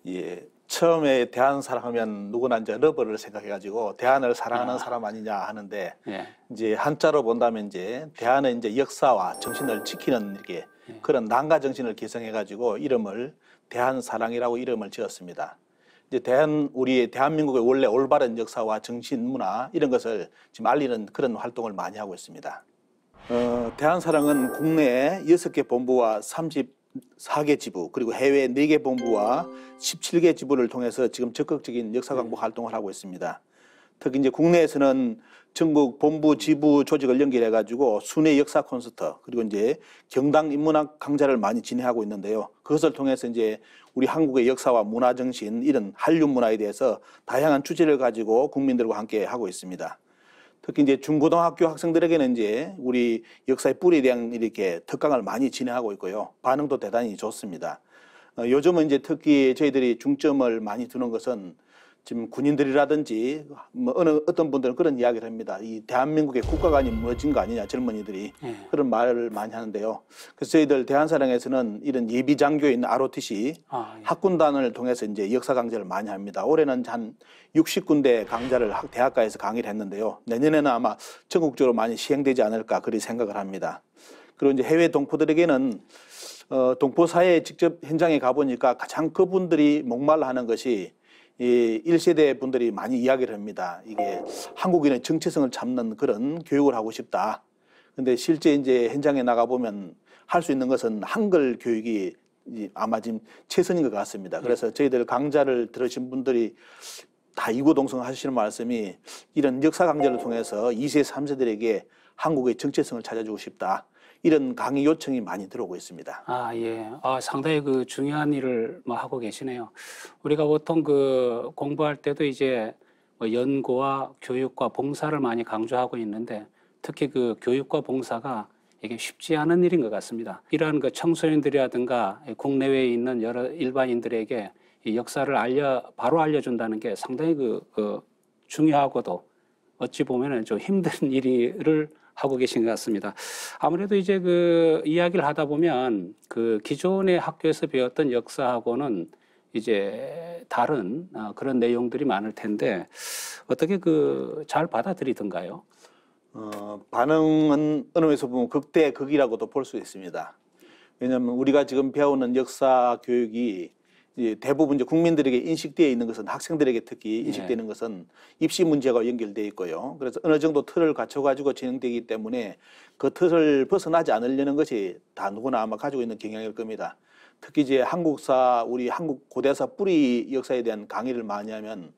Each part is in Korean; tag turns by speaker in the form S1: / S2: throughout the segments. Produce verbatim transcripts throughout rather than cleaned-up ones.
S1: 예, 처음에 대한 사랑하면 누구나 이제 러버를 생각해가지고 대한을 사랑하는
S2: 아.
S1: 사람 아니냐 하는데
S2: 예.
S1: 이제 한자로 본다면 이제 대한은 이제 역사와 정신을 지키는 이렇게
S2: 예.
S1: 그런 난가 정신을 기성해가지고 이름을 대한사랑이라고 이름을 지었습니다. 이제 대한 우리 대한민국의 원래 올바른 역사와 정신, 문화 이런 것을 지금 알리는 그런 활동을 많이 하고 있습니다. 어, 대한사랑은 국내에 여섯 개 본부와 삼십사 개 지부 그리고 해외 네 개 본부와 십칠 개 지부를 통해서 지금 적극적인 역사 강복 활동을 하고 있습니다. 특히 이제 국내에서는 전국 본부 지부 조직을 연결해 가지고 순회 역사 콘서트 그리고 이제 경당 인문학 강좌를 많이 진행하고 있는데요. 그것을 통해서 이제 우리 한국의 역사와 문화 정신 이런 한류 문화에 대해서 다양한 주제를 가지고 국민들과 함께 하고 있습니다. 특히 이제 중고등학교 학생들에게는 이제 우리 역사의 뿌리에 대한 이렇게 특강을 많이 진행하고 있고요. 반응도 대단히 좋습니다. 어, 요즘은 이제 특히 저희들이 중점을 많이 두는 것은 지금 군인들이라든지 뭐 어느 어떤 분들은 그런 이야기를 합니다. 이 대한민국의 국가관이 무너진 거 아니냐 젊은이들이
S2: 예.
S1: 그런 말을 많이 하는데요. 그래서 저희들 대한사랑에서는 이런 예비 장교에 있는 알오티씨
S2: 아, 예.
S1: 학군단을 통해서 이제 역사 강좌를 많이 합니다. 올해는 한 육십 군데 강좌를 학- 대학가에서 강의를 했는데요. 내년에는 아마 전국적으로 많이 시행되지 않을까 그리 생각을 합니다. 그리고 이제 해외 동포들에게는 어, 동포 사회에 직접 현장에 가보니까 가장 그분들이 목말라 하는 것이 이 일 세대 분들이 많이 이야기를 합니다. 이게 한국인의 정체성을 잡는 그런 교육을 하고 싶다. 근데 실제 이제 현장에 나가보면 할 수 있는 것은 한글 교육이 아마 지금 최선인 것 같습니다. 그래서 저희들 강좌를 들으신 분들이 다 이구동성 하시는 말씀이 이런 역사 강좌를 통해서 이 세, 삼 세들에게 한국의 정체성을 찾아주고 싶다. 이런 강의 요청이 많이 들어오고 있습니다.
S2: 아, 예. 아, 상당히 그 중요한 일을 뭐 하고 계시네요. 우리가 보통 그 공부할 때도 이제 뭐 연구와 교육과 봉사를 많이 강조하고 있는데 특히 그 교육과 봉사가 이게 쉽지 않은 일인 것 같습니다. 이러한 그 청소년들이라든가 국내외에 있는 여러 일반인들에게 이 역사를 알려, 바로 알려준다는 게 상당히 그, 그 중요하고도 어찌 보면은 좀 힘든 일을 하고 계신 것 같습니다. 아무래도 이제 그 이야기를 하다 보면 그 기존의 학교에서 배웠던 역사하고는 이제 다른 그런 내용들이 많을 텐데 어떻게 그 잘 받아들이던가요?
S1: 어, 반응은 어느 면에서 보면 극대극이라고도 볼 수 있습니다. 왜냐하면 우리가 지금 배우는 역사 교육이 이제 대부분 이제 국민들에게 인식되어 있는 것은 학생들에게 특히 인식되는
S2: 네.
S1: 것은 입시 문제가 연결되어 있고요. 그래서 어느 정도 틀을 갖춰가지고 진행되기 때문에 그 틀을 벗어나지 않으려는 것이 다 누구나 아마 가지고 있는 경향일 겁니다. 특히 이제 한국사, 우리 한국 고대사 뿌리 역사에 대한 강의를 많이 하면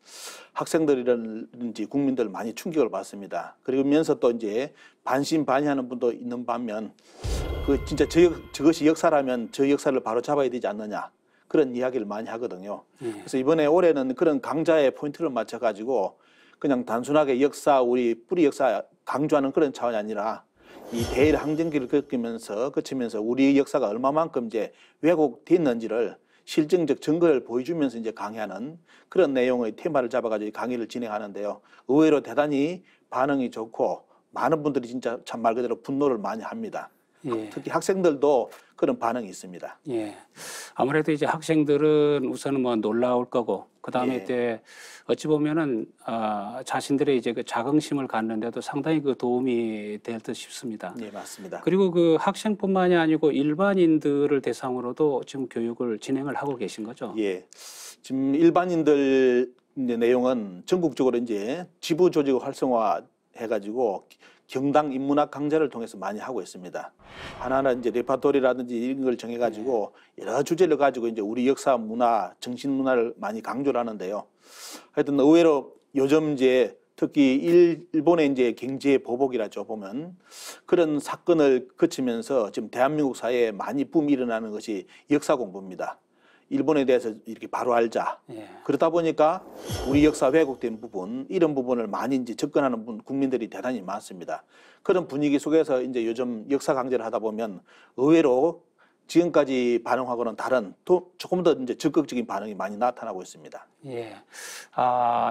S1: 학생들이라든지 국민들 많이 충격을 받습니다. 그러면서 또 이제 반신반의하는 분도 있는 반면 그 진짜 저, 저것이 역사라면 저 역사를 바로 잡아야 되지 않느냐. 그런 이야기를 많이 하거든요.
S2: 예.
S1: 그래서 이번에 올해는 그런 강좌에 포인트를 맞춰가지고 그냥 단순하게 역사, 우리 뿌리 역사 강조하는 그런 차원이 아니라 이 대일 항쟁기를 겪으면서, 거치면서 우리 역사가 얼마만큼 이제 왜곡됐는지를 실증적 증거를 보여주면서 이제 강의하는 그런 내용의 테마를 잡아가지고 강의를 진행하는데요. 의외로 대단히 반응이 좋고 많은 분들이 진짜 참 말 그대로 분노를 많이 합니다.
S2: 예.
S1: 특히 학생들도 그런 반응이 있습니다.
S2: 예. 아무래도 이제 학생들은 우선은 뭐 놀라울 거고, 그 다음에
S1: 예.
S2: 때 어찌 보면은, 아, 자신들의 이제 그 자긍심을 갖는데도 상당히 그 도움이 될 듯 싶습니다.
S1: 네, 맞습니다.
S2: 그리고 그 학생뿐만이 아니고 일반인들을 대상으로도 지금 교육을 진행을 하고 계신 거죠?
S1: 예. 지금 일반인들 이제 내용은 전국적으로 이제 지부 조직을 활성화 해가지고 경당 인문학 강좌를 통해서 많이 하고 있습니다. 하나하나 이제 레파토리라든지 이런 걸 정해가지고 여러 주제를 가지고 이제 우리 역사, 문화, 정신 문화를 많이 강조를 하는데요. 하여튼 의외로 요즘 이제 특히 일본의 이제 경제 보복이라죠 보면 그런 사건을 거치면서 지금 대한민국 사회에 많이 붐이 일어나는 것이 역사 공부입니다. 일본에 대해서 이렇게 바로 알자.
S2: 예.
S1: 그러다 보니까 우리 역사 왜곡된 부분, 이런 부분을 많이 이제 접근하는 분, 국민들이 대단히 많습니다. 그런 분위기 속에서 이제 요즘 역사 강좌를 하다 보면 의외로 지금까지 반응하고는 다른 또 조금 더 이제 적극적인 반응이 많이 나타나고 있습니다.
S2: 예. 아,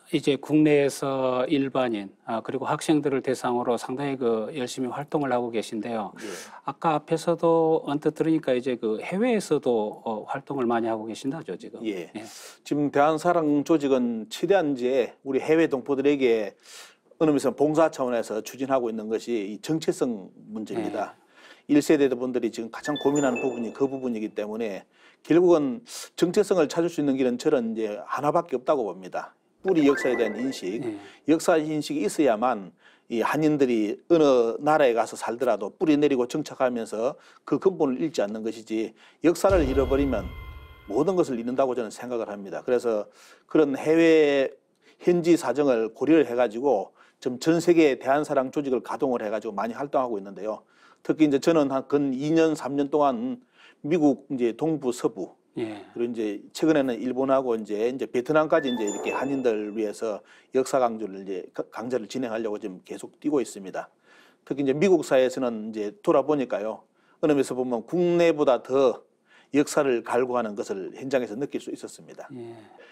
S2: 이제 국내에서 일반인 아, 그리고 학생들을 대상으로 상당히 그 열심히 활동을 하고 계신데요.
S1: 예.
S2: 아까 앞에서도 언뜻 들으니까 이제 그 해외에서도 어, 활동을 많이 하고 계신다죠 지금.
S1: 예.
S2: 예.
S1: 지금 대한사랑 조직은 최대한 이제 우리 해외 동포들에게 어느 면에서 봉사 차원에서 추진하고 있는 것이 이 정체성 문제입니다. 일 세대 분들이 지금 가장 고민하는 부분이 그 부분이기 때문에 결국은 정체성을 찾을 수 있는 길은 저는 이제 하나밖에 없다고 봅니다. 뿌리 역사에 대한 인식,
S2: 예.
S1: 역사 인식이 있어야만 이 한인들이 어느 나라에 가서 살더라도 뿌리 내리고 정착하면서 그 근본을 잃지 않는 것이지 역사를 잃어버리면 모든 것을 잃는다고 저는 생각을 합니다. 그래서 그런 해외 현지 사정을 고려를 해가지고 좀 전 세계 대한사랑 조직을 가동을 해가지고 많이 활동하고 있는데요. 특히 이제 저는 한 근 이 년, 삼 년 동안 미국 이제 동부, 서부
S2: 예.
S1: 그리고 이제 최근에는 일본하고 이제 이제 베트남까지 이제 이렇게 한인들 위해서 역사 강좌를 이제 강좌를 진행하려고 지금 계속 뛰고 있습니다. 특히 이제 미국 사회에서는 이제 돌아보니까요. 어느 면에서 보면 국내보다 더 역사를 갈구하는 것을 현장에서 느낄 수 있었습니다.
S2: 예.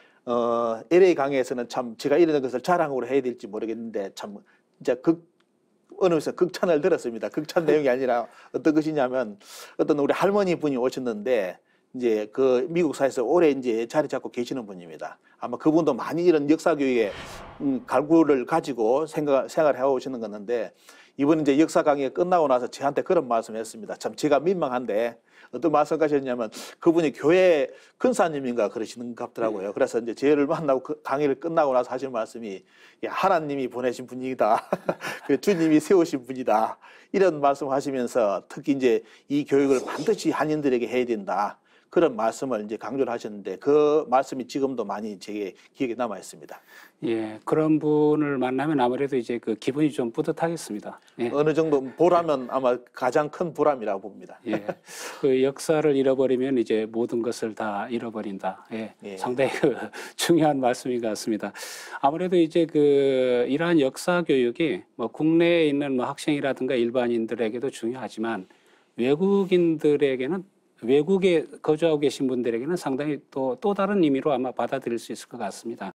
S1: 어, 엘에이 강의에서는 참 제가 이런 것을 자랑으로 해야 될지 모르겠는데 참 진짜 극 어느 면에서 극찬을 들었습니다. 극찬 내용이 아니라 어떤 것이냐면 어떤 우리 할머니 분이 오셨는데 이제 그 미국 사회에서 오래 이제 자리 잡고 계시는 분입니다. 아마 그분도 많이 이런 역사 교육에 음, 갈구를 가지고 생각 생활해 오시는 건데 이번 이제 역사 강의 끝나고 나서 저한테 그런 말씀을 했습니다. 참 제가 민망한데 어떤 말씀하셨냐면 그분이 교회 근사님인가 그러시는 것 같더라고요. 그래서 이제 저를 만나고 그 강의를 끝나고 나서 하신 말씀이 야, 하나님이 보내신 분이다. 주님이 세우신 분이다. 이런 말씀하시면서 특히 이제 이 교육을 반드시 한인들에게 해야 된다. 그런 말씀을 이제 강조를 하셨는데 그 말씀이 지금도 많이 제 기억에 남아 있습니다.
S2: 예, 그런 분을 만나면 아무래도 이제 그 기분이 좀 뿌듯하겠습니다. 예.
S1: 어느 정도 보람은 아마 가장 큰 보람이라고 봅니다.
S2: 예, 그 역사를 잃어버리면 이제 모든 것을 다 잃어버린다. 예,
S1: 예.
S2: 상당히 그 중요한 말씀인 것 같습니다. 아무래도 이제 그 이러한 역사 교육이 뭐 국내에 있는 뭐 학생이라든가 일반인들에게도 중요하지만 외국인들에게는 외국에 거주하고 계신 분들에게는 상당히 또, 또 다른 의미로 아마 받아들일 수 있을 것 같습니다.